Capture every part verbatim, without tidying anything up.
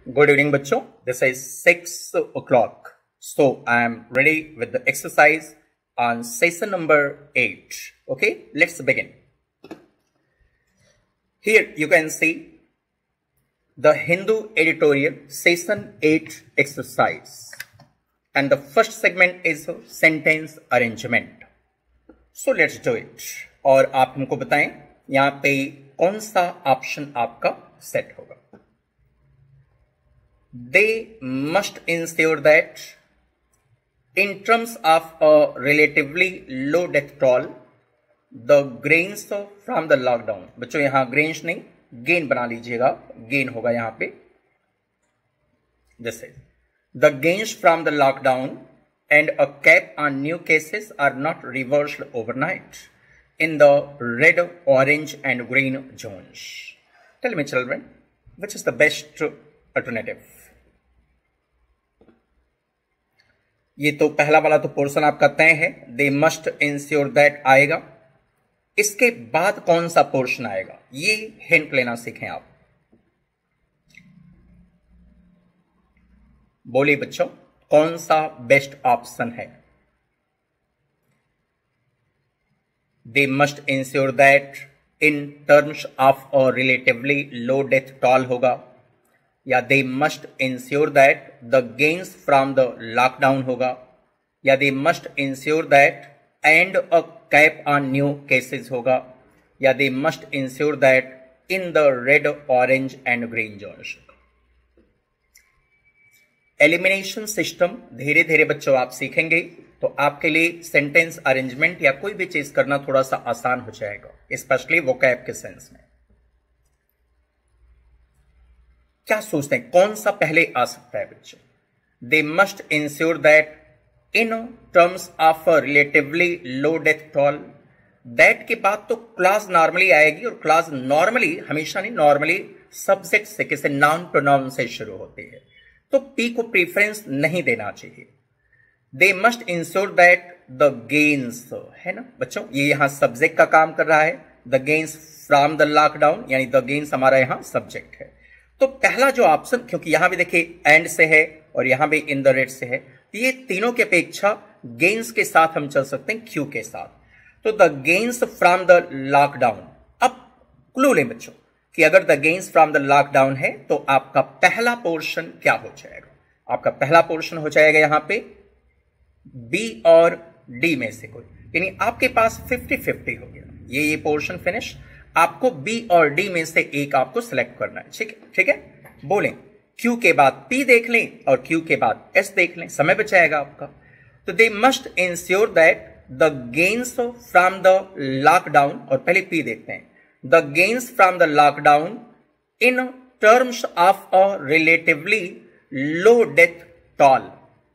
Good evening, बच्चों. This is six o'clock. So I am ready with the exercise on session number eight. Okay, let's begin. Here you can see the Hindu editorial session eight exercise, and the first segment is sentence arrangement. So let's do it. और आप हमको बताएं यहाँ पे कौन सा option आपका set होगा. They must ensure that in terms of a relatively low death toll, the gains from the lockdown. बच्चों यहाँ gains नहीं, gain बना लीजिएगा, gain होगा यहाँ पे. This is the gains from the lockdown and a cap on new cases are not reversed overnight in the red, orange and green zones. Tell me children, which is the best alternative? ये तो पहला वाला तो portion आपका तय है. They must ensure that आएगा. इसके बाद कौन सा पोर्शन आएगा ये हिंट लेना सीखें आप. बोलिए बच्चों, कौन सा बेस्ट ऑप्शन है? They must ensure that in terms of a relatively low death toll होगा, या they must ensure that the gains from the lockdown होगा, या they must ensure that and a cap on new cases होगा, या they must ensure that in the red, orange and green zones. Elimination system धीरे धीरे बच्चों आप सीखेंगे तो आपके लिए सेंटेंस अरेंजमेंट या कोई भी चीज करना थोड़ा सा आसान हो जाएगा, स्पेशली वोकैब के सेंस में. क्या सोचते हैं कौन सा पहले आ सकता है बच्चों? They must ensure that in terms of relatively low death toll. That के बाद तो क्लास नॉर्मली आएगी, और क्लास नॉर्मली हमेशा नहीं, नॉर्मली सब्जेक्ट से किसी नाउन प्रोनाउन से शुरू होती है, तो पी को प्रीफरेंस नहीं देना चाहिए. They must ensure that the gains है ना बच्चों, ये यहां सब्जेक्ट का काम कर रहा है. The gains from the lockdown, यानी द गेन्स हमारा यहां सब्जेक्ट है. तो पहला जो ऑप्शन, क्योंकि यहां भी देखिए एंड से है और यहां भी इन द रेट से है, तो ये तीनों के अपेक्षा गेन्स के साथ हम चल सकते हैं क्यू के साथ. तो the gains from the lockdown. अब क्लू लें बच्चों कि अगर the gains from the lockdown है तो आपका पहला पोर्शन क्या हो जाएगा? आपका पहला पोर्शन हो जाएगा यहां पे बी और डी में से कोई, यानी आपके पास फिफ्टी फिफ्टी हो गया. ये ये पोर्शन फिनिश. आपको बी और डी में से एक आपको सिलेक्ट करना है. ठीक है, ठीक है. बोलें क्यू के बाद पी देख लें और क्यू के बाद एस देख लें, समय बचाएगा आपका. तो they must ensure that the gains from the lockdown, और पहले पी देखते हैं. The gains from the lockdown in terms of a relatively low death toll.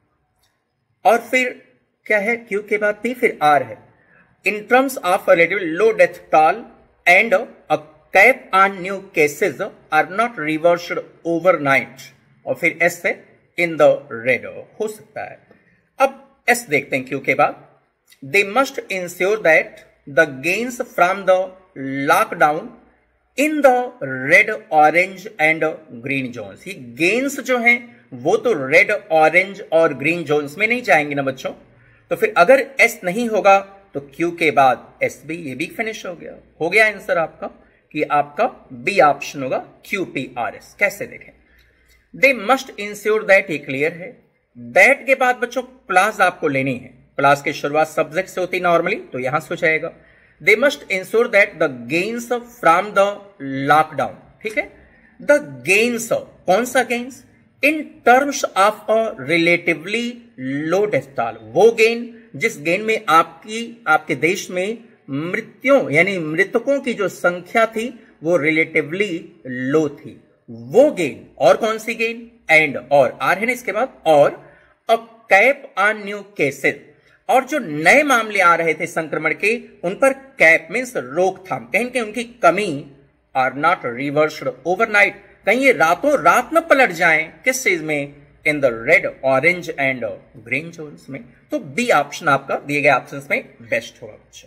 और फिर क्या है? क्यू के बाद पी, फिर आर है. In terms of relatively low death toll and a cap on new cases are not reversed overnight. और फिर S से in the red हो सकता है. अब S देखते हैं क्यू के बाद. They must ensure that the gains from the lockdown in the red, orange and green zones. ये gains जो हैं वो तो red, orange और green zones में नहीं जाएंगे ना बच्चों. तो फिर अगर S नहीं होगा तो Q के बाद S भी, ये भी फिनिश हो गया. हो गया आंसर आपका कि आपका बी ऑप्शन होगा Q P R S. कैसे देखें? दे मस्ट इंश्योर दैट, ये क्लियर है. दैट के बाद बच्चों क्लास आपको लेनी है. क्लास की शुरुआत सब्जेक्ट से होती नॉर्मली, तो यहां से हो जाएगा. They must ensure that the gains from the lockdown. ठीक है. द गेन्स, कौन सा gains? In terms of a relatively low death toll. वो गेन जिस गेन में आपकी आपके देश में मृत्युओं यानी मृतकों की जो संख्या थी वो रिलेटिवली लो थी, वो गेन. और कौन सी गेन? एंड और आर है ना इसके बाद. और a cap on new cases. और जो नए मामले आ रहे थे संक्रमण के, उन पर कैप मीन्स रोकथाम, कहीं कहीं उनकी कमी आर नॉट रिवर्स्ड ओवरनाइट. कहीं ये रातों रात न पलट जाएं. किस चीज में? In the red, orange and green zones में. तो बी ऑप्शन आपका दिए गए ऑप्शंस में बेस्ट होगा बच्चों.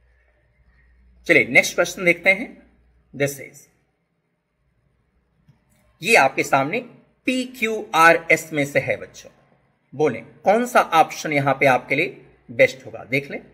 चलिए नेक्स्ट क्वेश्चन देखते हैं. दिस इज, ये आपके सामने पी क्यू आर एस में से है बच्चों? बोलें कौन सा ऑप्शन यहां पे आपके लिए बेस्ट होगा, देख लें।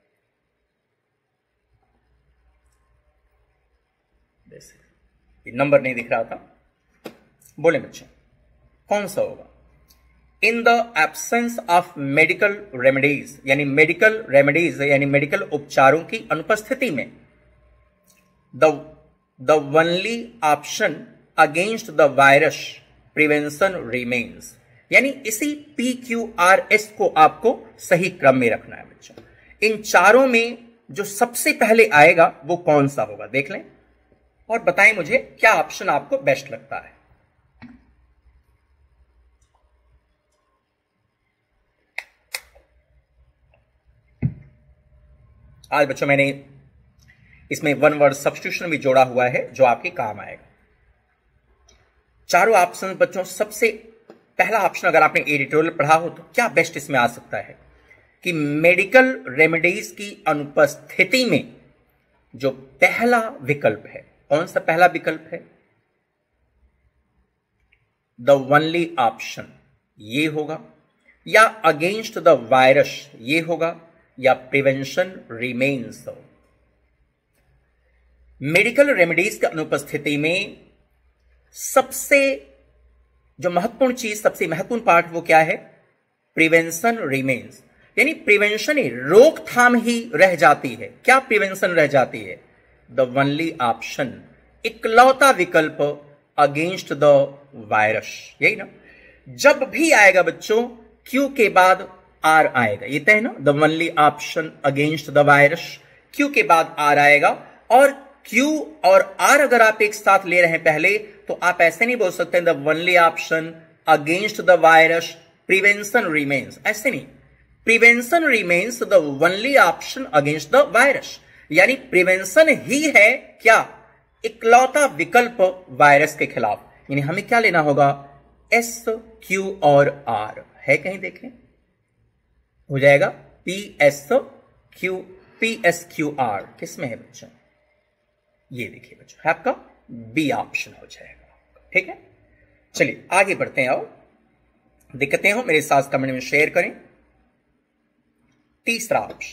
नंबर नहीं दिख रहा था, बोले बच्चों कौन सा होगा? In the absence of medical remedies, यानी मेडिकल रेमेडीज यानी मेडिकल उपचारों की अनुपस्थिति में, the the only option against the virus prevention remains, यानी इसी पी क्यू आर एस को आपको सही क्रम में रखना है बच्चों। इन चारों में जो सबसे पहले आएगा वो कौन सा होगा, देख लें और बताएं मुझे क्या ऑप्शन आपको बेस्ट लगता है। आज बच्चों मैंने इसमें वन वर्ड सब्स्टिट्यूशन भी जोड़ा हुआ है जो आपके काम आएगा। चारों ऑप्शन बच्चों, सबसे पहला ऑप्शन अगर आपने एडिटोरियल पढ़ा हो तो क्या बेस्ट इसमें आ सकता है कि मेडिकल रेमेडीज की अनुपस्थिति में जो पहला विकल्प है, कौन सा पहला विकल्प है? द ओनली ऑप्शन ये होगा, या अगेंस्ट द वायरस ये होगा, या प्रिवेंशन रिमेन्स। मेडिकल रेमेडीज की अनुपस्थिति में सबसे जो महत्वपूर्ण चीज, सबसे महत्वपूर्ण पार्ट वो क्या है? प्रिवेंशन रिमेन्स, यानी प्रिवेंशन ही, रोकथाम ही रह जाती है। क्या प्रिवेंशन रह जाती है? द ओनली ऑप्शन, इकलौता विकल्प अगेंस्ट द वायरस, यही ना। जब भी आएगा बच्चों क्यू के बाद आर आएगा, ये तय है ना। The only option against the virus, Q के बाद आर आएगा। और क्यू और आर अगर आप एक साथ ले रहे हैं पहले, तो आप ऐसे नहीं बोल सकते the only option against the virus prevention remains, ऐसे नहीं। Prevention remains the only option against the virus, यानी प्रिवेंशन ही है क्या? इकलौता विकल्प वायरस के खिलाफ। यानी हमें क्या लेना होगा? एस क्यू और आर है, कहीं देखें हो जाएगा P S Q, P S Q R किस में है बच्चों? ये देखिए बच्चों, है आपका बी ऑप्शन हो जाएगा। ठीक है, चलिए आगे बढ़ते हैं। आओ दिक्कतें हो मेरे साथ कमेंट में शेयर करें। तीसरा ऑप्शन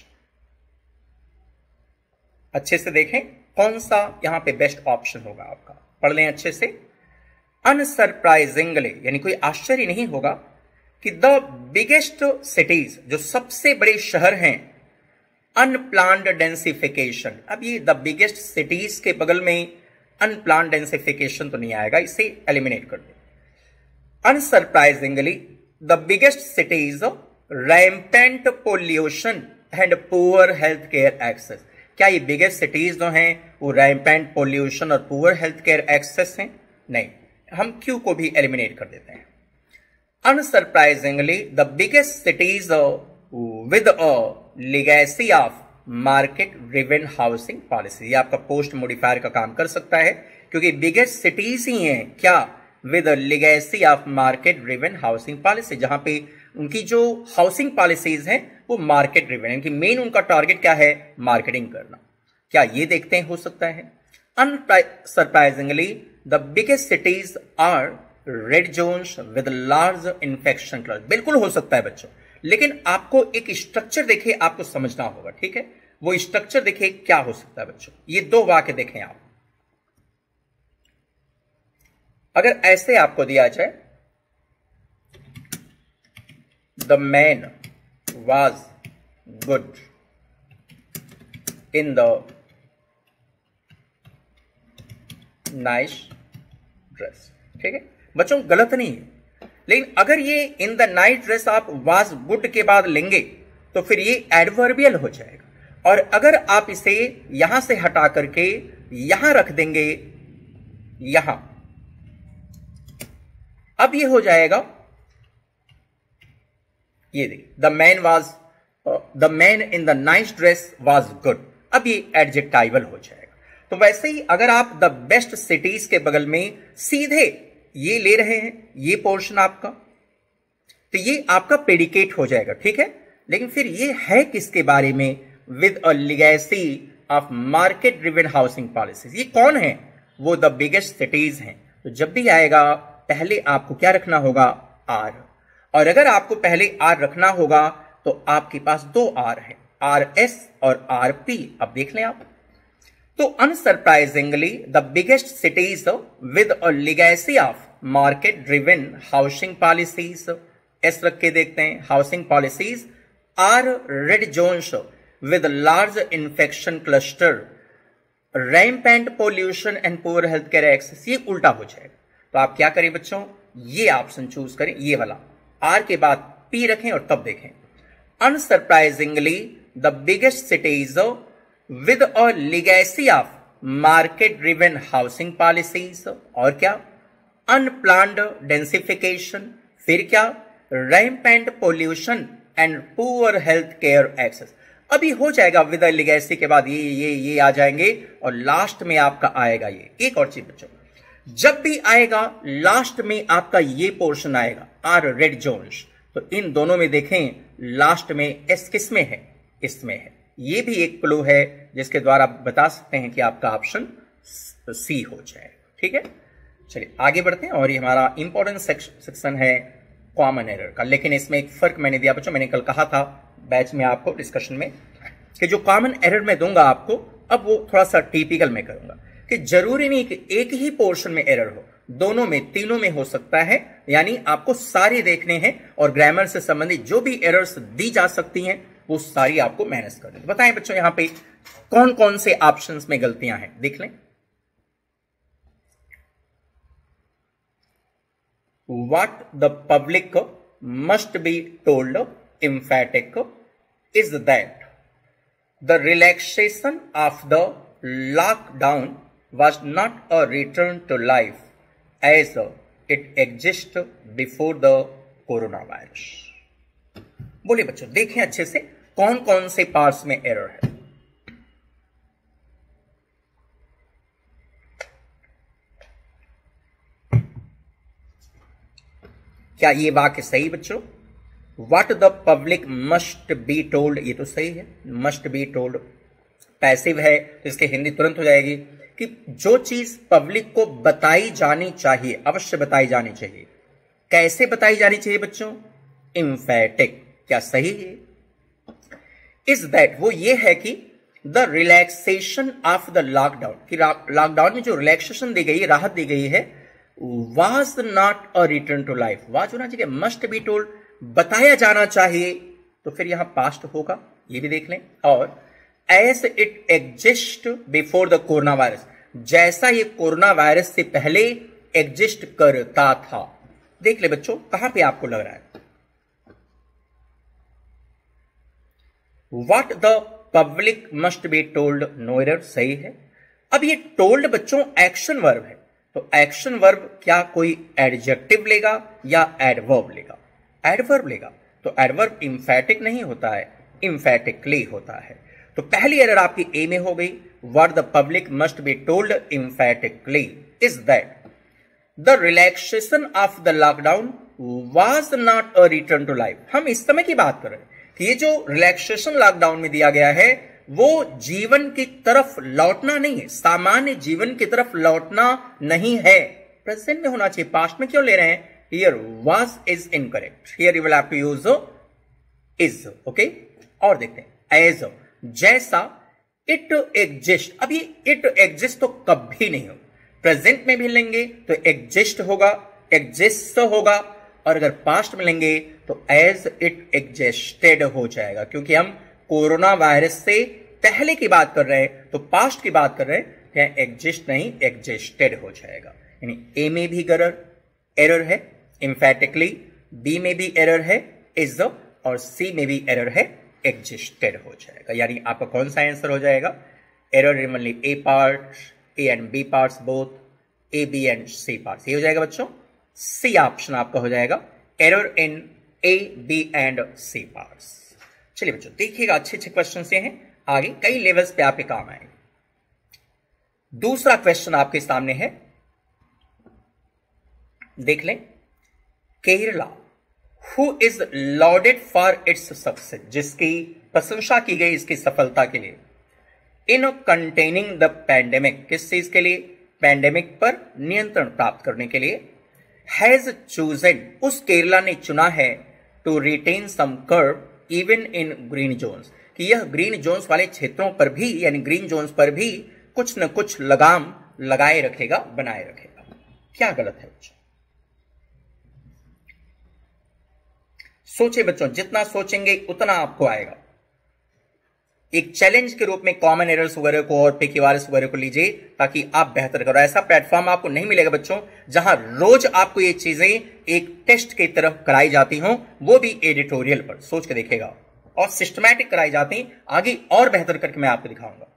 अच्छे से देखें कौन सा यहां पे बेस्ट ऑप्शन होगा आपका, पढ़ लें अच्छे से। अनसरप्राइजिंगली, यानी कोई आश्चर्य नहीं होगा कि द बिगेस्ट सिटीज, जो सबसे बड़े शहर हैं, अनप्लान्ड डेंसिफिकेशन। अब ये द बिगेस्ट सिटीज के बगल में अनप्लान्ड डेंसिफिकेशन तो नहीं आएगा, इसे एलिमिनेट कर दे। Unsurprisingly the biggest cities rampant pollution and poor health care access. क्या ये बिगेस्ट सिटीज जो हैं वो रैम्पेंट पोल्यूशन और पुअर हेल्थ केयर एक्सेस हैं? नहीं, हम क्यू को भी एलिमिनेट कर देते हैं। Unsurprisingly the biggest cities with a legacy of market driven housing policy. ये आपका पोस्ट मॉडिफायर का काम कर सकता है, क्योंकि बिगेस्ट सिटीज ही हैं क्या? With legacy of market driven housing policy, जहां पे उनकी जो हाउसिंग पॉलिसीज हैं वो मार्केट ड्रिवन, यानी मेन उनका टारगेट क्या है? मार्केटिंग करना। क्या ये देखते हैं हो सकता है? Unsurprisingly the biggest cities are red zones with large infection cluster. बिल्कुल हो सकता है बच्चों, लेकिन आपको एक स्ट्रक्चर देखे आपको समझना होगा। ठीक है, वो स्ट्रक्चर देखे क्या हो सकता है बच्चों। ये दो वाक्य देखें आप, अगर ऐसे आपको दिया जाए the man was good in the nice dress. ठीक है बच्चों, गलत नहीं है, लेकिन अगर ये इन द नाइट ड्रेस आप वाज गुड के बाद लेंगे तो फिर ये एडवर्बियल हो जाएगा। और अगर आप इसे यहां से हटा करके यहां रख देंगे, यहां, अब ये हो जाएगा, ये देखिए the man was, the man in the nice dress was good, अब ये एडजेक्टाइवल हो जाएगा। तो वैसे ही अगर आप द बेस्ट सिटीज के बगल में सीधे ये ले रहे हैं, ये पोर्शन आपका, तो ये आपका प्रेडिकेट हो जाएगा। ठीक है, लेकिन फिर ये है किसके बारे में? With a legacy of market driven housing policies. ये कौन है? वो द बिगेस्ट सिटीज हैं। तो जब भी आएगा पहले आपको क्या रखना होगा, आर। और अगर आपको पहले आर रखना होगा तो आपके पास दो आर है, आर एस और आर पी। अब देख लें आप, तो unsurprisingly the biggest cities with a legacy of market driven housing policies, S रख के देखते हैं, housing policies are red zones with large infection cluster, rampant pollution and poor health care access. ये उल्टा हो जाएगा, तो आप क्या करें बच्चों, ये ऑप्शन चूज करें, ये वाला, आर के बाद पी रखें और तब देखें। Unsurprisingly the biggest cities with a legacy of market driven housing policies, और क्या, अनप्लान्ड डेंसिफिकेशन, फिर क्या, rampant pollution and poor health care access. अभी हो जाएगा विद अ लेगेसी के बाद ये ये ये आ जाएंगे और लास्ट में आपका आएगा ये। एक और चीज बच्चों, जब भी आएगा लास्ट में आपका ये पोर्शन आएगा आर रेड जोन्स, तो इन दोनों में देखें लास्ट में एस किस में है, इसमें है। ये भी एक क्लू है जिसके द्वारा आप बता सकते हैं कि आपका ऑप्शन सी हो जाए। ठीक है, चलिए आगे बढ़ते हैं। और ये हमारा इंपॉर्टेंट सेक्शन है कॉमन एरर का, लेकिन इसमें एक फर्क मैंने दिया बच्चों, मैंने कल कहा था बैच में आपको डिस्कशन में कि जो कॉमन एरर मैं दूंगा आपको, अब वो थोड़ा सा टिपिकल में करूंगा कि जरूरी नहीं कि एक ही पोर्शन में एरर हो, दोनों में, तीनों में हो सकता है। यानी आपको सारे देखने हैं और ग्रामर से संबंधित जो भी एरर्स दी जा सकती हैं वो सारी आपको मैनेज करनी है। बताएं बच्चों यहां पे कौन कौन से ऑप्शंस में गलतियां हैं, देख लें। What the public must be told emphatic is that the relaxation of the lockdown was not a return to life as it existed before the coronavirus। बोलिए बच्चों, देखें अच्छे से कौन कौन से पार्ट्स में एरर है। क्या ये वाक्य सही बच्चों? What the public must be told, ये तो सही है, मस्ट बी टोल्ड पैसिव है तो इसकी हिंदी तुरंत हो जाएगी कि जो चीज पब्लिक को बताई जानी चाहिए, अवश्य बताई जानी चाहिए। कैसे बताई जानी चाहिए बच्चों? एम्फैटिक। क्या सही है? इज दैट, वो ये है कि the relaxation of the lockdown, कि लॉकडाउन में जो रिलैक्सेशन दी गई, राहत दी गई है, was not a return to life, was होना चाहिए, must be told, बताया जाना चाहिए, तो फिर यहां पास्ट होगा, ये भी देख लें। और as it exist before the corona virus, जैसा ये कोरोना वायरस से पहले एग्जिस्ट करता था। देख ले बच्चों, कहां पे आपको लग रहा है? What the public must be told, no error, सही है। अब ये टोल्ड बच्चों एक्शन वर्ब है, तो एक्शन वर्ब क्या कोई एडजेक्टिव लेगा या एडवर्ब लेगा? एडवर्ब लेगा, तो एडवर्ब इंफैटिक नहीं होता है, इंफैटिकली होता है। तो पहली एरर आपकी ए में हो गई, what the public must be told emphatically is that the relaxation of the lockdown was not a return to life. हम इस समय की बात कर रहे हैं कि ये जो रिलैक्सेशन लॉकडाउन में दिया गया है वो जीवन की तरफ लौटना नहीं है, सामान्य जीवन की तरफ लौटना नहीं है। प्रेजेंट में होना चाहिए, पास्ट में क्यों ले रहे हैं? Here was is incorrect, here you will have to use is. Okay, और देखते हैं एज, जैसा इट एग्जिस्ट। अब ये इट एग्जिस्ट तो कभी नहीं होगा, प्रेजेंट में भी लेंगे तो एग्जिस्ट होगा, एग्जिस्ट होगा, और अगर पास्ट में लेंगे तो एज इट एग्जिस्टेड हो जाएगा, क्योंकि हम कोरोना वायरस से पहले की बात कर रहे हैं, तो पास्ट की बात कर रहे हैं, क्या एग्जिस्ट नहीं एग्जिस्टेड हो जाएगा। यानी ए में भी एरर एरर है एम्फैटिकली, बी में भी एरर है इज, और सी में भी एरर है एग्जिस्टेड हो जाएगा। यानी आपका कौन सा आंसर हो जाएगा? Error in only A part, A and B parts both, A B and C parts, ये हो जाएगा बच्चों। सी ऑप्शन आपका हो जाएगा, error in A B and C parts. चलिए बच्चों देखिएगा, अच्छे अच्छे क्वेश्चन से हैं, आगे कई लेवल्स पे आपके काम आएंगे। दूसरा क्वेश्चन आपके सामने है, देख लें। Kerala who is lauded for its success, जिसकी प्रशंसा की गई इसकी सफलता के लिए, इन कंटेनिंग द पैंडेमिक, किस चीज के लिए? पैंडेमिक पर नियंत्रण प्राप्त करने के लिए, हैज चूजन, उस केरला ने चुना है, to retain some curve even in green zones, कि यह ग्रीन जोन्स वाले क्षेत्रों पर भी, यानी ग्रीन जोन्स पर भी कुछ न कुछ लगाम लगाए रखेगा, बनाए रखेगा। क्या गलत है बच्चों? सोचे बच्चों, जितना सोचेंगे उतना आपको आएगा। एक चैलेंज के रूप में कॉमन एरर्स वगैरह को और पेकीवारस वगैरह को लीजिए ताकि आप बेहतर करो। ऐसा प्लेटफॉर्म आपको नहीं मिलेगा बच्चों जहां रोज आपको ये चीजें एक टेस्ट की तरफ कराई जाती हों, वो भी एडिटोरियल पर सोच के देखेगा, और सिस्टमैटिक कराई जाती, आगे और बेहतर करके मैं आपको दिखाऊंगा।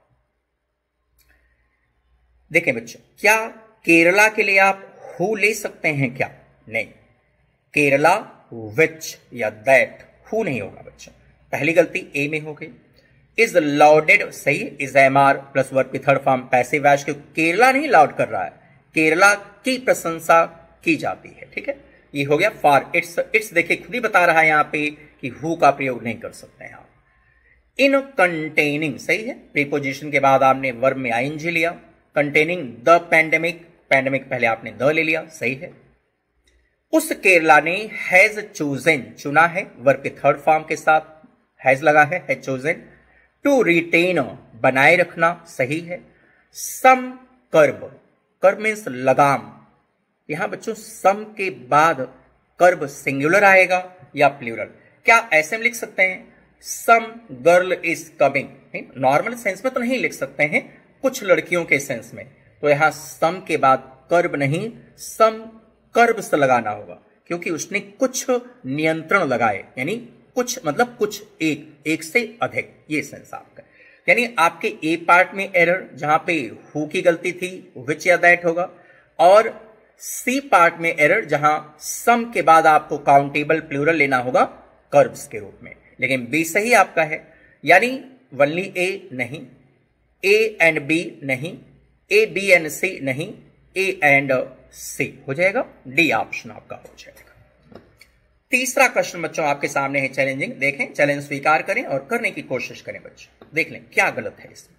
देखें बच्चों, क्या केरला के लिए आप हु ले सकते हैं क्या? नहीं, केरला विच या दैट, हु नहीं होगा बच्चों। पहली गलती ए में हो गई। इज लाउडेड, सही, is am are plus verb की थर्ड फॉर्म पैसिव वॉइस, क्योंकि केरला नहीं लाउड कर रहा है, केरला की प्रशंसा की जाती है। ठीक है, ये हो गया फॉर। इट्स, इट्स देखिए खुद ही बता रहा है यहां पे कि हु का प्रयोग नहीं कर सकते हैं आप। इन कंटेनिंग, सही है, प्रीपोजिशन के बाद आपने वर्ब में आईएनजी लिया। कंटेनिंग द पैंडेमिक, पैंडेमिक पहले आपने द ले लिया, सही है। उस केरला ने हैज चोजन, चुना है, वर्ब के थर्ड फॉर्म के साथ हैज लगा है, हैज चोजन। टू रिटेन, बनाए रखना, सही है। सम कर्ब, कर्ब मीन्स लगाम। यहां बच्चों सम के बाद कर्ब सिंगुलर आएगा या प्लूरल? क्या ऐसे में लिख सकते हैं some girl is coming? Normal sense में तो नहीं लिख सकते हैं, कुछ लड़कियों के सेंस में। तो यहां सम के बाद कर्ब नहीं, सम कर्ब से लगाना होगा, क्योंकि उसने कुछ नियंत्रण लगाए, यानी कुछ मतलब कुछ, एक, एक से अधिक, ये सेंस आपका। यानी आपके ए पार्ट में एरर, जहां पे हु की गलती थी, विच या दैट होगा, और सी पार्ट में एरर, जहां सम के बाद आपको काउंटेबल प्लूरल लेना होगा कर्ब्स के रूप में। लेकिन बी सही आपका है, यानी वनली ए नहीं, ए एंड बी नहीं, ए बी एंड सी नहीं, ए एंड सी हो जाएगा, डी ऑप्शन आपका हो जाएगा। तीसरा क्वेश्चन बच्चों आपके सामने है चैलेंजिंग। देखें, चैलेंज स्वीकार करें और करने की कोशिश करें बच्चों। देख लें क्या गलत है इसमें।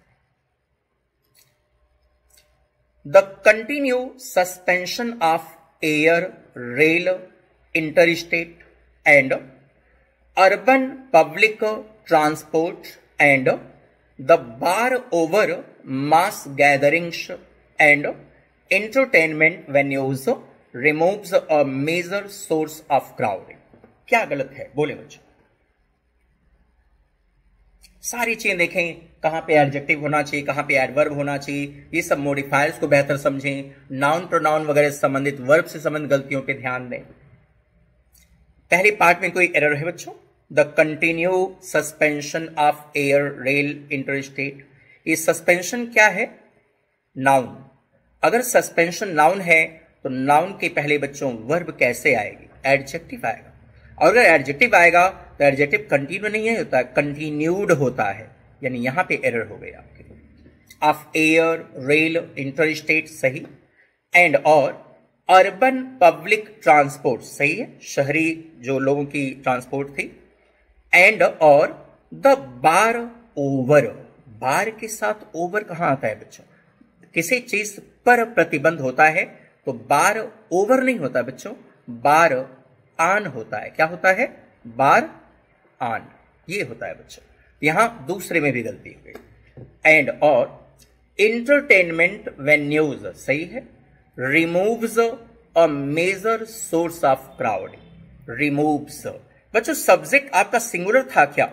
The continue suspension of air, rail, interstate and urban public transport and the bar over mass gatherings and entertainment venues removes a major source of crowding. क्या गलत है बोले बच्चों? सारी चीजें देखें, कहां पे एडजेक्टिव होना चाहिए, कहां पे एडवर्ब होना चाहिए, ये सब मॉडिफायर्स को बेहतर समझें, नाउन प्रोनाउन वगैरह से संबंधित, वर्ब से संबंधित गलतियों पे ध्यान दें। पहले पार्ट में कोई एरर है बच्चों, the continue suspension of air, rail, interstate. ये सस्पेंशन क्या है? नाउन। अगर सस्पेंशन नाउन है तो नाउन के पहले बच्चों वर्ब कैसे आएगी? एडजेक्टिव आएगा। और अगर एडजेक्टिव आएगा तो एडजेक्टिव कंटिन्यू नहीं होता है, कंटिन्यूड होता है, यानी यहां पे एरर हो गई आपके। ऑफ एयर, रेल, इंटरस्टेट, सही। एंड और अर्बन पब्लिक ट्रांसपोर्ट, सही है, शहरी जो लोगों की ट्रांसपोर्ट थी। एंड और द बार ओवर, बार के साथ ओवर कहां आता है बच्चों? किसी चीज पर प्रतिबंध होता है तो बार ओवर नहीं होता बच्चों, बार आन होता है। क्या होता है? बार आन, ये होता है बच्चों। यहां दूसरे में भी गलती हो गई। एंड और इंटरटेनमेंट वेन्यूज, सही है, removes a major source of crowd, removes. बच्चों सब्जेक्ट आपका सिंगुलर था क्या?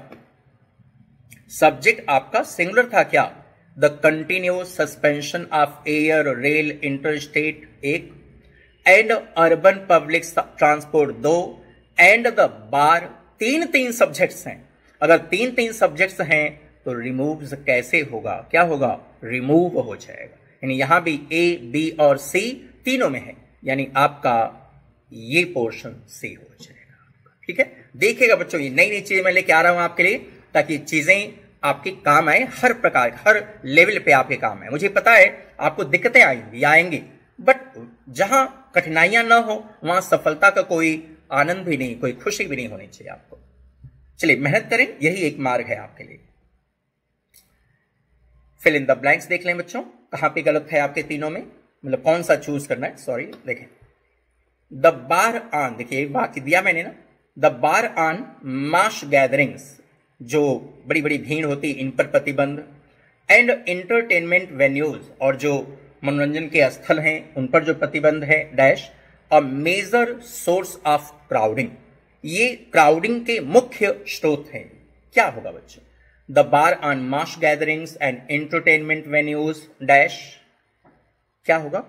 सब्जेक्ट आपका सिंगुलर था क्या? The continuous suspension of air, rail, interstate एक, एंड अर्बन पब्लिक ट्रांसपोर्ट दो, एंड द बार, तीन तीन सब्जेक्ट्स हैं। अगर तीन तीन सब्जेक्ट्स हैं तो रिमूव्स कैसे होगा? क्या होगा? रिमूव हो जाएगा। यानी यहां भी ए, बी और सी तीनों में है, यानी आपका ये पोर्शन सी हो जाएगा। ठीक है, देखिएगा बच्चों, ये नई नई चीजें मैं लेके आ रहा हूं आपके लिए ताकि चीजें आपके काम आए, हर प्रकार, हर लेवल पे आपके काम आए। मुझे पता है आपको दिक्कतें आएंगी आएंगी बट जहां कठिनाइयां ना हो वहां सफलता का कोई आनंद भी नहीं, कोई खुशी भी नहीं होनी चाहिए आपको। चलिए मेहनत करें, यही एक मार्ग है आपके लिए। फिल इन द ब्लैंक्स देख लें बच्चों, कहां पे गलत है आपके तीनों में, मतलब कौन सा चूज करना है। सॉरी, देखें द बार ऑन, देखिए वाक्य दिया मैंने ना, the bar on mass gatherings, जो बड़ी बड़ी भीड़ होती इन पर प्रतिबंध, एंड एंटरटेनमेंट वेन्यूज, और जो मनोरंजन के स्थल हैं उन पर जो प्रतिबंध है, dash a major source of crowding, ये क्राउडिंग के मुख्य स्रोत हैं। क्या होगा बच्चों? The bar on mass gatherings and entertainment venues, dash क्या होगा?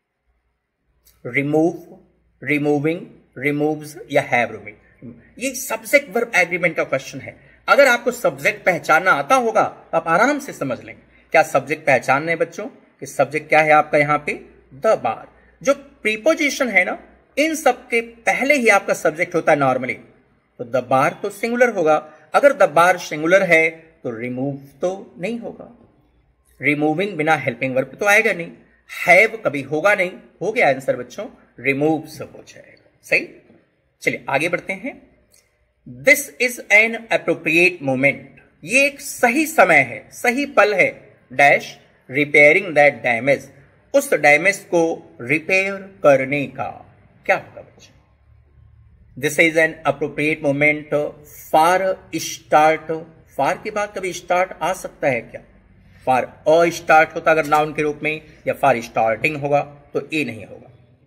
रिमूव, रिमूविंग, रिमूव्स या हैव रिमूव। ये सब्जेक्ट वर्ब एग्रीमेंट का क्वेश्चन है। अगर आपको सब्जेक्ट पहचानना आता होगा तो आप आराम से समझ लेंगे। क्या सब्जेक्ट पहचानना है बच्चों कि सब्जेक्ट क्या है आपका यहाँ पे? The bar. जो प्रीपोजिशन है ना, इन सब के पहले ही आपका सब्जेक्ट होता है नॉर्मली, तो द बार तो सिंगुलर होगा। अगर द बार सिंगुलर है तो रिमूव तो नहीं होगा, रिमूविंग बिना हेल्पिंग वर्ब तो आएगा नहीं, हैव कभी होगा नहीं। हो गया आंसर बच्चों, रिमूव सब हो जाएगा। सही, चलिए आगे बढ़ते हैं। This is an appropriate moment, ये एक सही समय है, सही पल है, डैश रिपेयरिंग दैट डैमेज, उस डैमेज को रिपेयर करने का। क्या होगा बच्चों? This is an appropriate moment for start, for के बाद कभी स्टार्ट आ सकता है क्या? फॉर अ स्टार्ट होता अगर नाउन के रूप में, या फॉर स्टार्टिंग होगा तो ए नहीं होगा।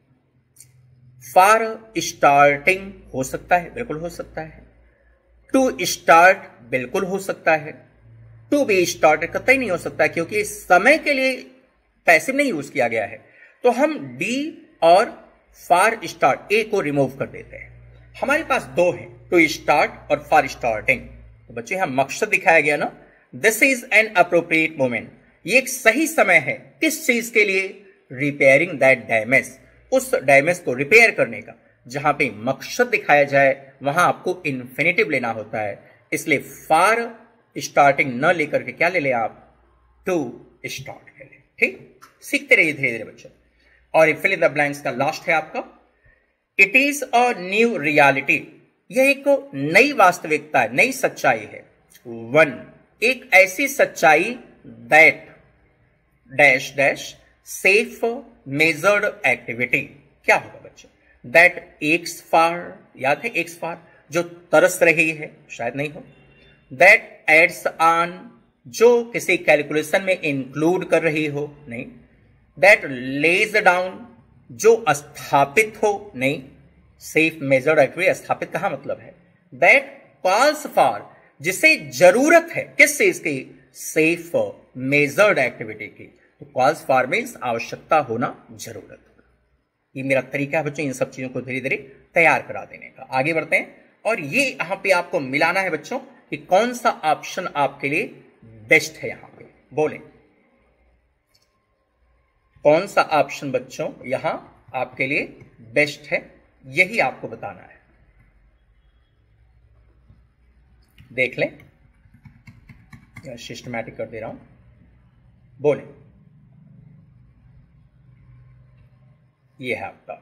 फॉर स्टार्टिंग हो सकता है, बिल्कुल हो सकता है। टू स्टार्ट बिल्कुल हो सकता है। टू बी स्टार्टेड कतई नहीं हो सकता, क्योंकि समय के लिए पैसिव नहीं यूज किया गया है। तो हम डी और फॉर स्टार्ट ए को रिमूव कर देते हैं। हमारे पास दो हैं, टू स्टार्ट और फॉर स्टार्टिंग। तो बच्चे यहां मकसद दिखाया गया ना, this is an appropriate moment, ये एक सही समय है किस चीज के लिए? रिपेयरिंग दैट डैमेज, उस डैमेज को रिपेयर करने का। जहां पे मकसद दिखाया जाए वहां आपको इन्फिनिटिव लेना होता है, इसलिए फॉर स्टार्टिंग न लेकर के क्या ले ले आप? टू स्टार्ट ले ले। ठीक, सीखते रहिए धीरे धीरे बच्चों। और फिल इन द ब्लैंक्स का लास्ट है आपका, it is a new reality, यह एक नई वास्तविकता है, नई सच्चाई है। वन, एक ऐसी सच्चाई that dash dash safe measured activity. क्या होगा बच्चों? दैट एक्स फार, याद है एक्स फार, जो तरस रही है, शायद नहीं हो। दैट एड्स ऑन, जो किसी कैलकुलेशन में इंक्लूड कर रही हो, नहीं। दैट लेज डाउन, जो स्थापित हो, नहीं। सेफ मेजर्ड एक्टिविटी, स्थापित कहां मतलब है? दैट कॉल्स फॉर, जिसे जरूरत है किस चीज की? सेफ मेजर्ड एक्टिविटी की। तो कॉल्स फॉर मीन्स आवश्यकता होना, जरूरत होना। ये मेरा तरीका है बच्चों इन सब चीजों को धीरे धीरे तैयार करा देने का। आगे बढ़ते हैं, और ये यहां पे आपको मिलाना है बच्चों कि कौन सा ऑप्शन आपके लिए बेस्ट है। यहां पे बोले कौन सा ऑप्शन बच्चों यहां आपके लिए बेस्ट है, यही आपको बताना है। देख लें, सिस्टमैटिक कर दे रहा हूं, बोले। ये है आपका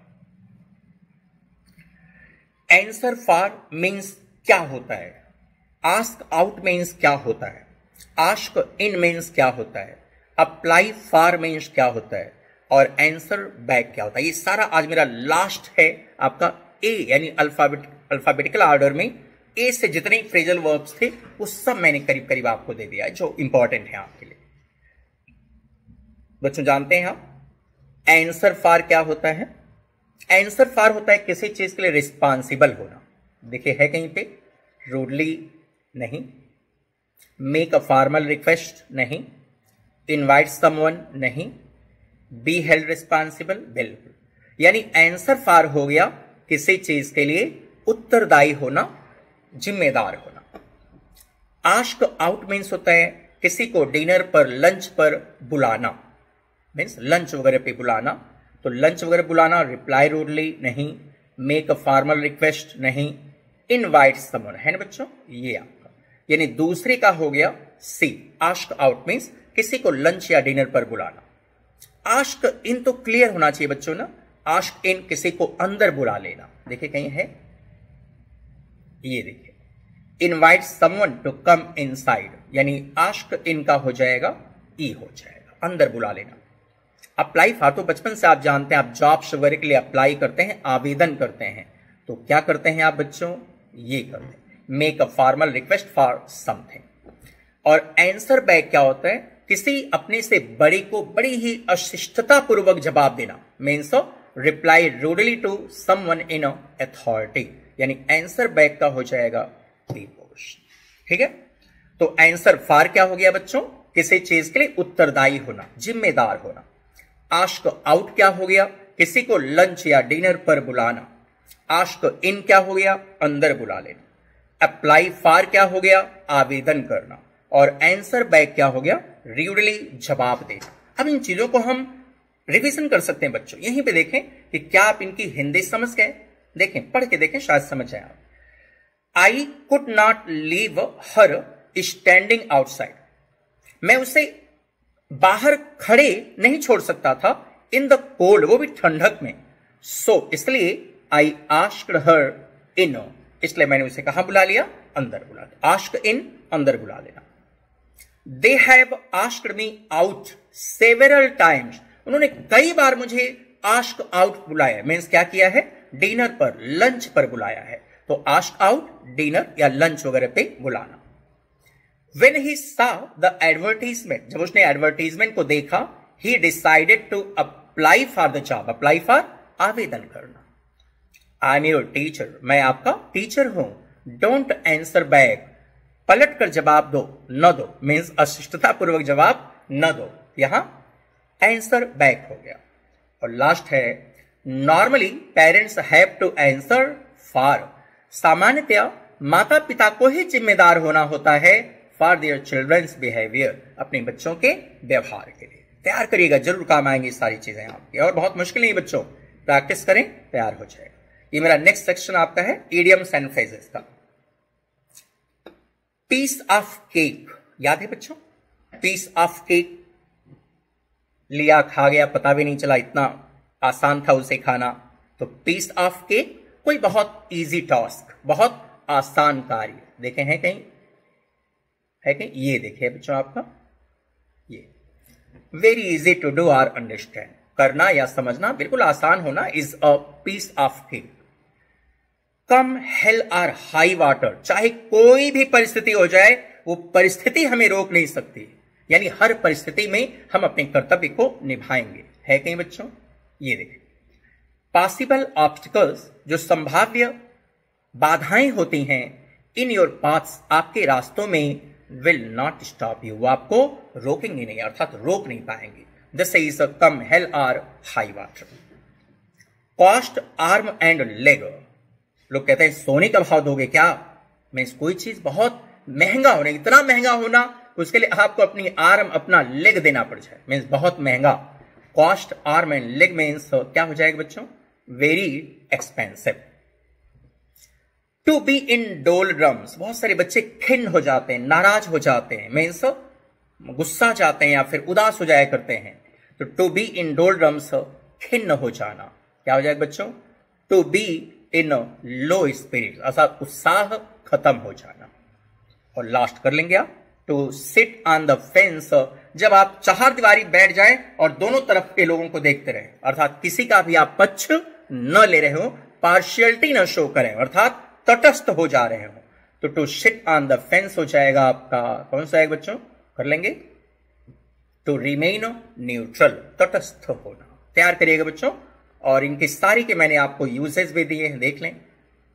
आंसर। फॉर मीन्स क्या होता है? आस्क आउट मीन्स क्या होता है? आस्क इन मीन्स क्या होता है? अप्लाई फॉर मीन्स क्या होता है? और आंसर बैक क्या होता है? ये सारा आज मेरा लास्ट है आपका ए, यानी अल्फाबेट अल्फाबेटिकल ऑर्डर में ए से जितने फ्रेजल वर्ब्स थे वो सब मैंने करीब करीब आपको दे दिया है, जो इंपॉर्टेंट है आपके लिए। बच्चों जानते हैं आप आंसर फॉर क्या होता है? आंसर फॉर होता है किसी चीज के लिए रिस्पॉन्सिबल होना। देखिए है कहीं पे, रूडली नहीं, मेक अ फॉर्मल रिक्वेस्ट नहीं, इनवाइट समवन नहीं, बी हेल्ड रिस्पॉन्सिबल बिल्कुल। यानी आंसर फॉर हो गया किसी चीज के लिए उत्तरदायी होना, जिम्मेदार होना। आस्क आउट मीन्स होता है किसी को डिनर पर, लंच पर बुलाना, मीन्स लंच वगैरह पे बुलाना। तो लंच वगैरह बुलाना, रिप्लाई रूडली नहीं, मेक अ फॉर्मल रिक्वेस्ट नहीं, इनवाइट समवन, है ना बच्चों? ये आपका यानी दूसरे का हो गया सी। आस्क आउट मीन्स किसी को लंच या डिनर पर बुलाना। आस्क इन तो क्लियर होना चाहिए बच्चों ना, आस्क इन किसी को अंदर बुला लेना। देखिए कहीं है, ये देखिए, invite someone to come inside, यानी आस्क इन का हो जाएगा ई हो जाएगा, अंदर बुला लेना। अप्लाई फॉर तो बचपन से आप जानते हैं, आप जॉब्स वगैरह के लिए अप्लाई करते हैं, आवेदन करते हैं, तो क्या करते हैं आप बच्चों, ये करते हैं, make a formal request for something. और आंसर बैक क्या होता है, किसी अपने से बड़े को बड़ी ही अशिष्टता पूर्वक जवाब देना, means reply rudely to someone in authority, यानी आंसर बैक का हो जाएगा प्रीपोजिशन। ठीक है, तो आंसर फॉर क्या हो गया बच्चों, किसी चीज के लिए उत्तरदायी होना, जिम्मेदार होना। आस्क आउट क्या हो गया, किसी को लंच या डिनर पर बुलाना। आस्क इन क्या हो गया, अंदर बुला लेना। अप्लाई फॉर क्या हो गया, आवेदन करना। और आंसर बैक क्या हो गया, रीडली जवाब देना। अब इन चीजों को हम रिवीजन कर सकते हैं बच्चों, यहीं पे देखें कि क्या आप इनकी हिंदी समझ गए, देखें पढ़ के देखें, शायद समझ जाए आप। I could not leave her standing outside, मैं उसे बाहर खड़े नहीं छोड़ सकता था, इन द कोल्ड, वो भी ठंडक में, सो so, इसलिए आई आस्क्ड हर इन, इसलिए मैंने उसे कहां बुला लिया, अंदर बुला लिया। आस्क इन, अंदर बुला लेना। They have asked me out several times, उन्होंने कई बार मुझे आस्क आउट बुलाया, मीन्स क्या किया है, डिनर पर, लंच पर बुलाया है, तो आस्क आउट डिनर या लंच वगैरह पे बुलाना। When he saw the advertisement, जब उसने एडवर्टीजमेंट को देखा, he decided to apply for the job, apply for आवेदन करना। I am your teacher, मैं आपका टीचर हूं। Don't answer back, पलट कर जवाब दो, न दो, मीन्स अशिष्टता पूर्वक जवाब न दो, यहां आंसर बैक हो गया। और लास्ट है, normally parents have to answer for, सामान्यतया माता पिता को ही जिम्मेदार होना होता है फॉर देयर चिल्ड्रंस बिहेवियर, अपने बच्चों के व्यवहार के लिए। तैयार करिएगा, जरूर काम आएंगी सारी चीजें आपकी, और बहुत मुश्किल नहीं बच्चों, प्रैक्टिस करें, तैयार हो जाएगा। ये मेरा नेक्स्ट सेक्शन आपका है इडियम्स एंड फ्रेजेस का। पीस ऑफ केक, याद है बच्चों, पीस ऑफ केक, लिया खा गया, पता भी नहीं चला, इतना आसान था उसे खाना, तो पीस ऑफ केक, कोई बहुत इजी टास्क, बहुत आसान कार्य, देखे हैं कहीं, है कि ये देखिए बच्चों आपका, ये वेरी इजी टू डू और अंडरस्टैंड, करना या समझना बिल्कुल आसान होना, is a piece of cake. Come hell और हाई वाटर, चाहे कोई भी परिस्थिति हो जाए, वो परिस्थिति हमें रोक नहीं सकती, यानी हर परिस्थिति में हम अपने कर्तव्य को निभाएंगे, है कहीं बच्चों, ये देखिए। पॉसिबल ऑब्स्टिकल्स, जो संभाव्य बाधाएं होती हैं, इन योर पाथ्स, आपके रास्तों में, विल नॉट स्टॉप यू, वो आपको रोकेंगे नहीं, अर्थात रोक नहीं पाएंगे। जैसे इज कम हेल और high water. Cost arm and leg, लोग कहते हैं सोने का भाव दोगे क्या, मीन्स कोई चीज बहुत महंगा होना, इतना महंगा होना उसके लिए आपको अपनी आर्म, अपना लेग देना पड़ जाए, मीन्स बहुत महंगा। Cost arm and leg means क्या हो जाएगा बच्चों, very expensive. To be in doldrums, बहुत सारे बच्चे खिन्न हो जाते हैं, नाराज हो जाते हैं, मीन्स गुस्सा जाते हैं या फिर उदास हो जाया करते हैं, तो टू बी इन डोलड्रम्स, खिन्न हो जाना, क्या हो जाएगा बच्चों, to be in low spirit, अर्थात उत्साह खत्म हो जाना। और लास्ट कर लेंगे आप, to sit on the fence, जब आप चार दीवारी बैठ जाएं और दोनों तरफ के लोगों को देखते रहे, अर्थात किसी का भी आप पक्ष न ले रहे हो, पार्शियलिटी न शो करें, अर्थात तटस्थ हो जा रहे हो, तो to sit on the fence हो जाएगा आपका, कौन सा है बच्चों, कर लेंगे, टू रिमेन न्यूट्रल, तटस्थ होना। तैयार करिएगा बच्चों, और इनकी सारी के मैंने आपको यूजेस भी दिए हैं, देख लें।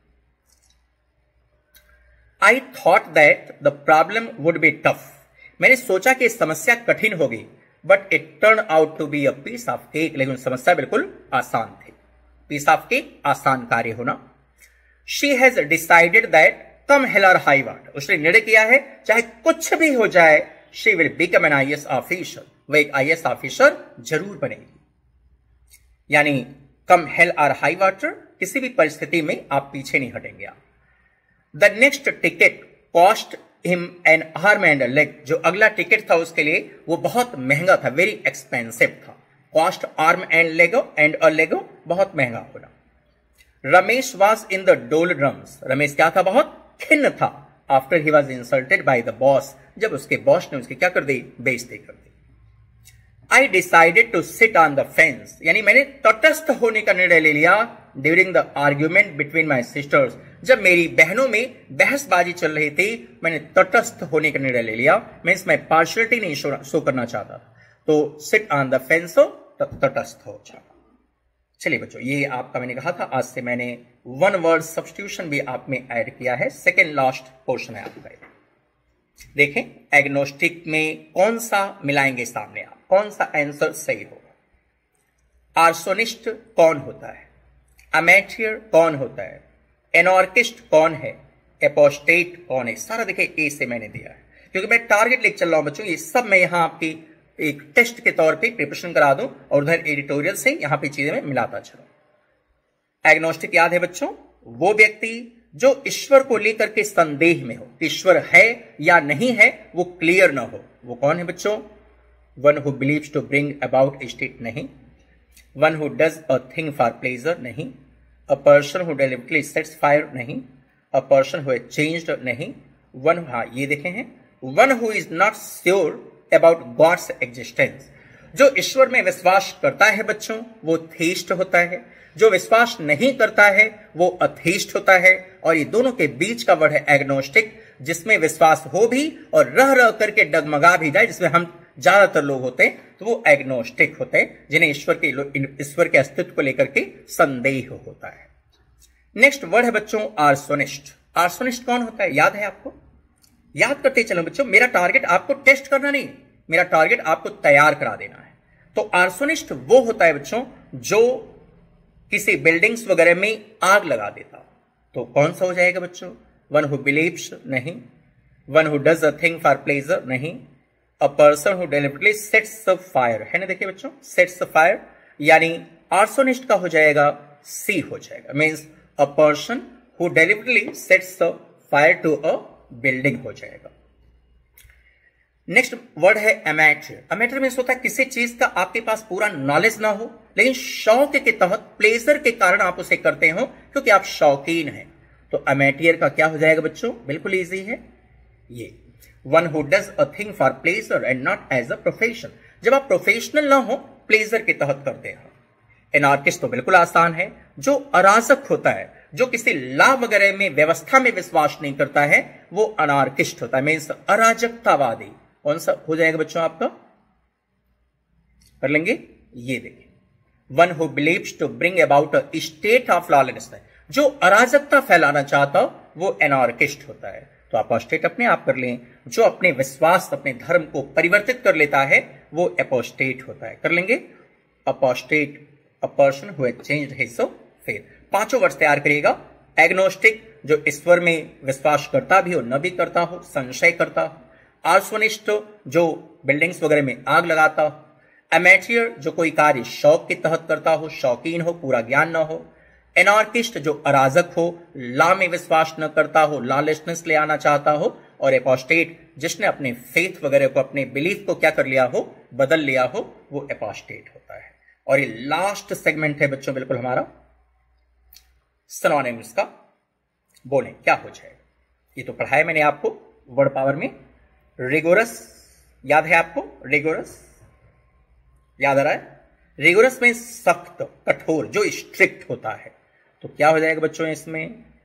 I thought that the problem would be tough, मैंने सोचा कि समस्या कठिन होगी, but it turn out to be a piece of cake, लेकिन समस्या बिल्कुल आसान थी। पीस ऑफ केक, आसान कार्य होना। She has decided that come hell और हाई वाटर, उसने निर्णय किया है चाहे कुछ भी हो जाए, she will become an I A S officer, वह एक आई ए एस ऑफिसर जरूर बनेगी। यानी कम हेल और हाई वाटर, किसी भी परिस्थिति में आप पीछे नहीं हटेंगे आप। The next ticket cost him an arm and leg, जो अगला टिकट था उसके लिए वो बहुत महंगा था, वेरी एक्सपेंसिव था। Cost arm and leg and a leg, बहुत महंगा होना। Ramesh was in the doldrums, Ramesh क्या था, बहुत खिन्न था। After he was insulted by the boss, जब उसके बॉस ने उसकी क्या कर दी, बेइज्जती कर दी। I decided to sit on the fence, यानी मैंने तटस्थ होने का निर्णय ले लिया during the argument between my sisters, जब मेरी बहनों में बहसबाजी चल रही थी मैंने तटस्थ होने का निर्णय ले लिया। मीन्स मैं पार्शियलिटी नहीं शो, शो करना चाहता, तो सिट ऑन द फेंस हो तटस्थ हो जाना। चलिए बच्चों, ये आपका मैंने कहा था आज से मैंने वन वर्ड सब्स्टिट्यूशन भी आप में ऐड किया है। सेकेंड लास्ट पोर्शन है आपका। देखें एग्नोस्टिक में कौन सा मिलाएंगे सामने आप, कौन सा आंसर सही होगा। आर्सोनिस्ट कौन होता है, अमेटियर कौन होता है, एनार्किस्ट कौन है, एपोस्टेट कौन है, सारा देखिए ए से मैंने दिया है, क्योंकि मैं टारगेट लेके चल रहा हूं बच्चों। ये सब मैं यहां आपकी एक टेस्ट के तौर पे प्रिपरेशन करा दूं और उधर एडिटोरियल से यहां पे चीजें मैं मिलाता चलूं। एग्नोस्टिक याद है बच्चों, वो व्यक्ति जो ईश्वर को लेकर के संदेह में हो, ईश्वर है या नहीं है वो क्लियर ना हो, वो कौन है बच्चों। One who believes to bring about state नहीं, one who does a thing for pleasure नहीं, a person who deliberately sets fire नहीं, a person who has changed नहीं, वन, हाँ ये देखे हैं, one who is not sure about God's existence. जो ईश्वर में विश्वास करता है बच्चों वो थीस्ट होता है, जो विश्वास नहीं करता है वो अथीस्ट होता है, और ये दोनों के बीच का वर्ड है एग्नोस्टिक, जिसमें विश्वास हो भी और रह रह करके डगमगा भी जाए, जिसमें हम ज्यादातर लोग होते हैं, तो वो एग्नोस्टिक होते हैं, जिन्हें ईश्वर के ईश्वर के अस्तित्व को लेकर के संदेह होता है। नेक्स्ट वर्ड है बच्चों आर्सोनिस्ट। आर्सोनिस्ट कौन होता है, याद है आपको, याद करते चलो बच्चों। मेरा टारगेट आपको टेस्ट करना नहीं, मेरा टारगेट आपको तैयार करा देना है। तो आर्सोनिस्ट वो होता है बच्चों जो किसी बिल्डिंग्स वगैरह में आग लगा देता। तो कौन सा हो जाएगा बच्चों, वन हु बिलीव्स नहीं, one who does a thing for pleasure नहीं, a person who deliberately sets a fire, है ना, देखिए बच्चों सेट्स अ फायर, यानी आर्सोनिस्ट का हो जाएगा सी हो जाएगा, means a person who deliberately sets a fire to a building हो जाएगा। नेक्स्ट वर्ड है अमेचर। अमेचर मीन्स होता है किसी चीज का आपके पास पूरा नॉलेज ना हो, लेकिन शौक के तहत प्लेजर के कारण आप उसे करते हो क्योंकि आप शौकीन हैं। तो अमेटियर का क्या हो जाएगा बच्चों, बिल्कुल इजी है ये, one who does a thing for pleasure and not as a profession. जब आप प्रोफेशनल ना हो प्लेजर के तहत करते हो। एनार्किस्ट तो बिल्कुल आसान है, जो अराजक होता है, जो किसी लॉ वगैरह में व्यवस्था में विश्वास नहीं करता है वो अनार्किस्ट होता है, मीन्स अराजकतावादी। कौन सा हो जाएगा बच्चों आपका, कर लेंगे, ये देखिए, one who believes to bring about a state of lawlessness, जो अराजकता फैलाना चाहता वो एनार्किस्ट होता है। तो अपोस्टेट अपने आप कर लें, जो अपने विश्वास अपने धर्म को परिवर्तित कर लेता है वो एपोस्टेट होता है, कर लेंगे apostate, a person who has changed his faith. पांचों वर्ड तैयार करिएगा। एग्नोस्टिक जो ईश्वर में विश्वास करता भी हो न भी करता हो, संशय करता हो। आर्सोनिस्ट जो बिल्डिंग्स वगैरह में आग लगाता हो। अमेटियर जो कोई कार्य शौक के तहत करता हो, शौकीन हो, पूरा ज्ञान न हो। एनार्किस्ट जो अराजक हो, लॉ में विश्वास न करता हो, लॉलेसनेस ले आना चाहता हो। और एपोस्टेट जिसने अपने फेथ वगैरह को, अपने बिलीफ को क्या कर लिया हो, बदल लिया हो, वो एपोस्टेट होता है। और ये लास्ट सेगमेंट है बच्चों बिल्कुल हमारा सिनोनिम्स का। बोलें क्या हो जाएगा, ये तो पढ़ाया मैंने आपको वर्ड पावर में। रिगोरस याद है आपको, रिगोरस याद आ रहा है, रिगोरस में सख्त, कठोर, जो स्ट्रिक्ट होता है। तो क्या हो जाएगा बच्चों इसमें,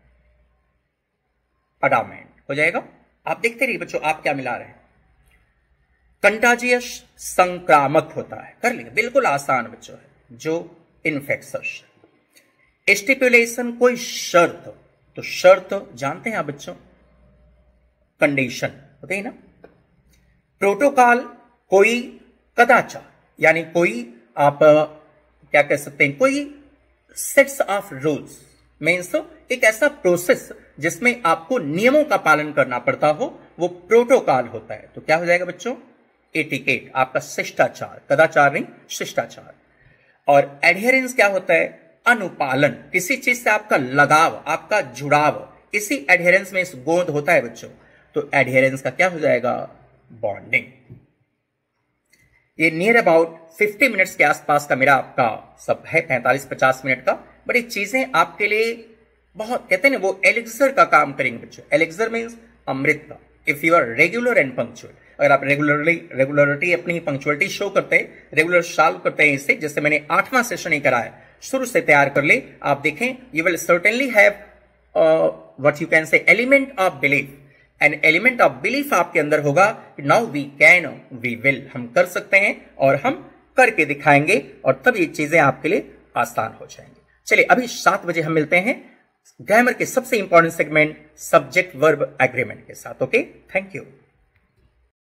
अडामेंट हो जाएगा। आप देखते रहिए बच्चों आप क्या मिला रहे हैं। कंटाजियस संक्रामक होता है, कर लेंगे, बिल्कुल आसान बच्चों है, जो इन्फेक्शस। स्टिपुलेशन कोई शर्त, तो शर्त जानते हैं आप बच्चों, कंडीशन होते हैं ना। प्रोटोकॉल कोई कदाचार, यानी कोई आप क्या कह सकते हैं, कोई सेट्स ऑफ रूल्स, मीन्स एक ऐसा प्रोसेस जिसमें आपको नियमों का पालन करना पड़ता हो, वो प्रोटोकॉल होता है। तो क्या हो जाएगा बच्चों, एटिकेट, आपका शिष्टाचार, कदाचार नहीं शिष्टाचार। और एडहेरेंस क्या होता है, अनुपालन, किसी चीज से आपका लगाव, आपका जुड़ाव, इसी एडहेरेंस में इस गोंद होता है बच्चों। तो एडहेरेंस का क्या हो जाएगा, बॉन्डिंग। ये नियर अबाउट फिफ्टी मिनट्स के आसपास का मेरा आपका सब है, पैंतालीस पचास मिनट का। बड़ी चीजें आपके लिए बहुत, कहते हैं ना वो एलिक्सर का काम करेंगे बच्चों। एलिक्सर मीन्स अमृत का, if you are regular and punctual, अगर आप रेगुलरली रेगुलरिटी अपनी पंक्चुअलिटी शो करते हैं, रेगुलर सॉल्व करते हैं इससे, जैसे मैंने आठवां सेशन ही कराया, शुरू से तैयार कर ले, आप देखें you will certainly have what you can say element of belief, an element of belief आपके अंदर होगा, now we can we will, हम कर सकते हैं और हम करके दिखाएंगे, और तब ये चीजें आपके लिए आसान हो जाएंगी। चलिए अभी सात बजे हम मिलते हैं ग्रामर के सबसे important segment subject verb agreement के साथ। Okay, thank you.